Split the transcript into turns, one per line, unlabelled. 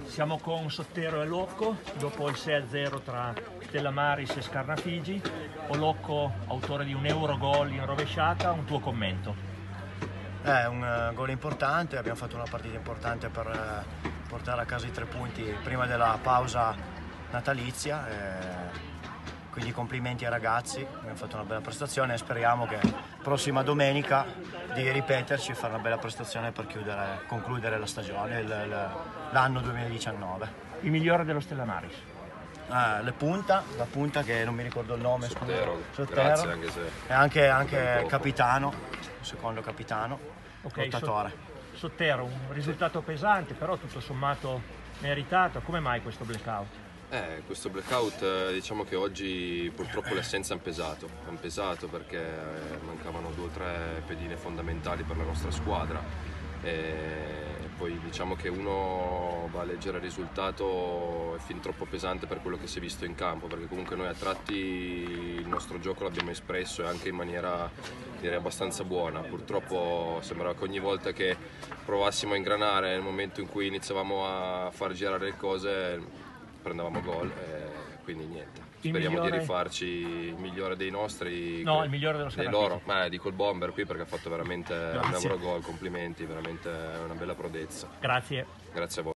Siamo con Sottero e Locco, dopo il 6-0 tra Stella Maris e Scarnafigi. Locco, autore di un Eurogol in rovesciata, un tuo commento?
È un gol importante, abbiamo fatto una partita importante per portare a casa i 3 punti prima della pausa natalizia. Quindi complimenti ai ragazzi, abbiamo fatto una bella prestazione e speriamo che prossima domenica di ripeterci e fare una bella prestazione per concludere la stagione, l'anno 2019.
Il migliore dello Stella Maris?
La punta che non mi ricordo il nome,
Sottero.
Grazie,
anche se
e anche capitano, secondo capitano, lottatore.
Sottero, un risultato pesante, però tutto sommato meritato. Come mai questo blackout?
Questo blackout, diciamo che oggi purtroppo le assenze hanno pesato perché mancavano 2 o 3 pedine fondamentali per la nostra squadra. Poi diciamo che uno va a leggere il risultato, è fin troppo pesante per quello che si è visto in campo, perché comunque noi a tratti il nostro gioco l'abbiamo espresso e anche in maniera, direi, abbastanza buona. Purtroppo sembrava che ogni volta che provassimo a ingranare, nel momento in cui iniziavamo a far girare le cose, prendevamo gol, quindi niente. Speriamo di rifarci il migliore dei nostri.
No, il migliore dello
loro. Dico il bomber qui perché ha fatto veramente un Eurogol, complimenti, veramente una bella prodezza.
Grazie.
Grazie a voi.